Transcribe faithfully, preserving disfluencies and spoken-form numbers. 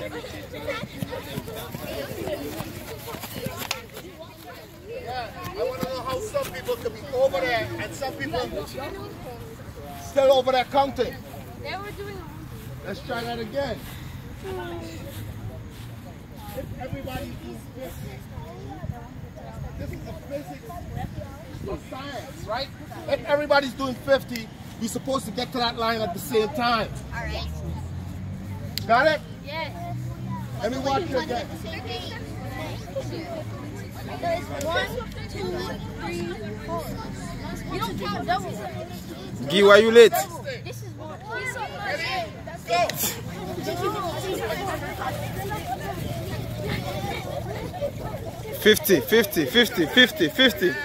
Yeah, I want to know how some people can be over there and some people still over there counting. They were doing. Let's try that again. If everybody's doing fifty, this is a physics or science, right? If everybody's doing fifty, you're supposed to get to that line at the same time. All right. Got it? Yes. Let me watch you again. There's one, two, three, four. You don't count doubles. Guy, why you late? This is one. Go! fifty, fifty, fifty, fifty, fifty.